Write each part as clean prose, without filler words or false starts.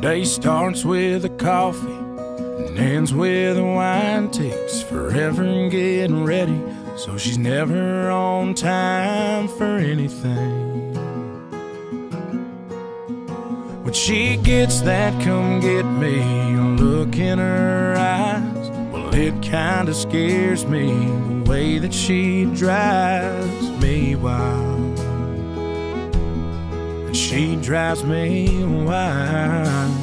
Day starts with a coffee and ends with a wine. Takes forever getting ready, so she's never on time for anything. When she gets that come get me look in her eyes, well, it kinda scares me the way that she drives me wild. And she drives me wild.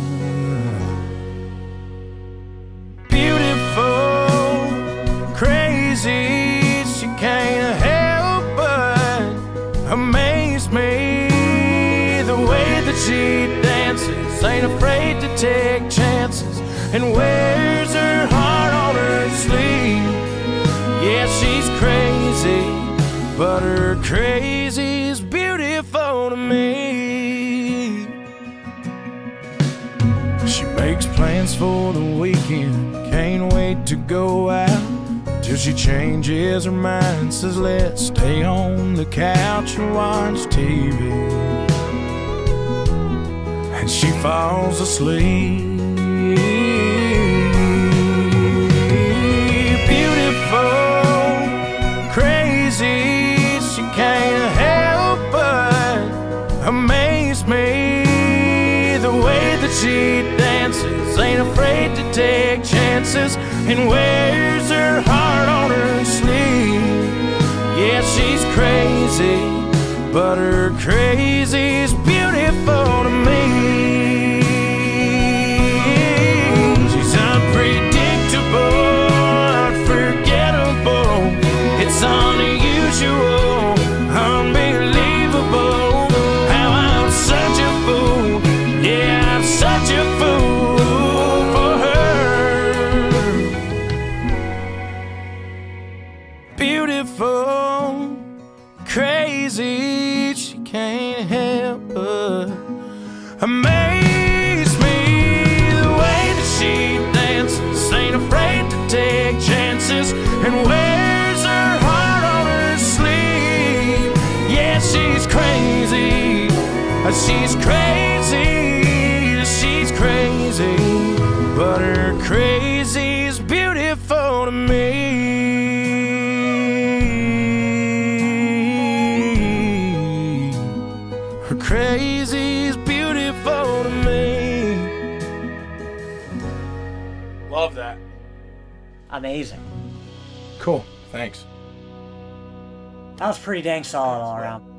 Beautiful, crazy, she can't help but amaze me. The way that she dances, ain't afraid to take chances, and wears her heart on her sleeve. Yeah, she's crazy, but her crazy's beautiful to me. She makes plans for the weekend, can't wait to go out, till she changes her mind, says let's stay on the couch and watch TV. And she falls asleep. Beautiful, crazy, she can't help but amaze me. The way that she dances, ain't afraid to take chances, and wears her heart on her sleeve. Yeah, she's crazy, but her crazy's beautiful to me. She's unpredictable, unforgettable, it's unusual, unbelievable, how I'm such a fool. Yeah, I'm such a fool for her. Beautiful, crazy, she can't help but amaze me. The way that she dances, ain't afraid to take chances, and wears her heart on her sleeve. Yeah, she's crazy, she's crazy, she's crazy, but her crazy's beautiful to me. Her crazy's beautiful to me. Love that. Amazing. Cool, thanks. That was pretty dang solid all around.